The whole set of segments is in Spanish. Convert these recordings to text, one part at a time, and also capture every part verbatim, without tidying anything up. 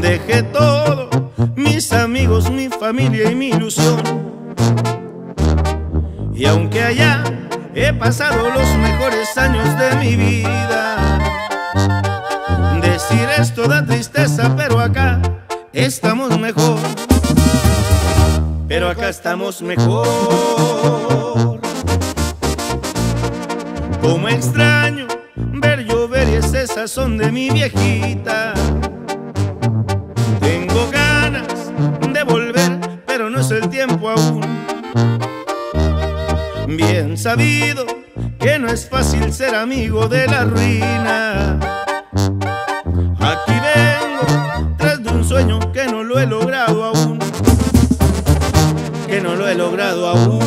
dejé todo, mis amigos, mi familia y mi ilusión. Y aunque allá he pasado los mejores años de mi vida, decir esto da tristeza, pero acá estamos mejor. Pero acá estamos mejor. Como extraño ver llover y ese sazón de mi viejita. Tengo ganas de volver, pero no es el tiempo aún. Bien sabido que no es fácil ser amigo de la ruina. Aquí vengo tras de un sueño que no lo he logrado aún. Que no lo he logrado aún.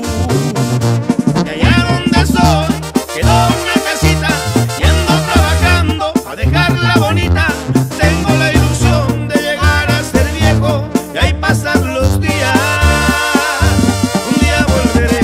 Y allá donde soy quedó una casita y ando trabajando a dejarla bonita. Tengo la ilusión de llegar a ser viejo y ahí pasar los días. Un día volveré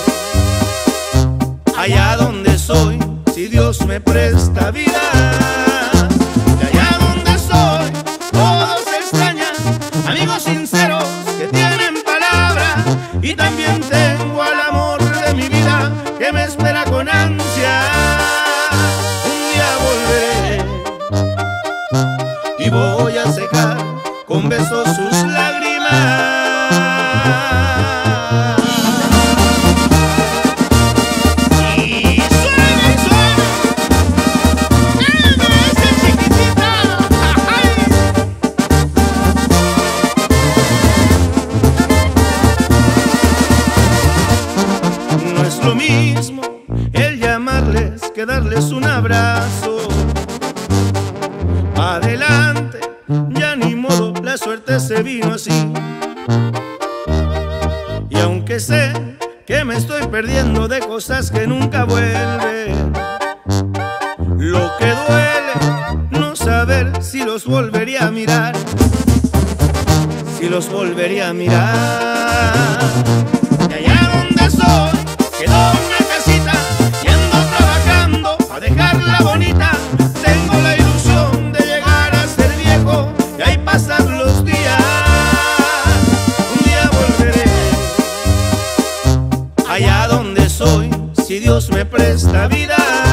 allá donde soy, si Dios me presta vida. Y allá donde soy todos se extrañan, amigos sinceros que tienen palabra. Y también tengo al amor de mi vida que me espera con ansia. Un día volveré y voy a secar con besos sus lágrimas. Lo mismo el llamarles que darles un abrazo. Adelante, ya ni modo, la suerte se vino así. Y aunque sé que me estoy perdiendo de cosas que nunca vuelven, lo que duele no saber si los volvería a mirar, si los volvería a mirar. Y allá donde soy quedó una casita y ando trabajando a dejarla bonita. Tengo la ilusión de llegar a ser viejo y ahí pasar los días. Un día volveré allá donde soy, si Dios me presta vida.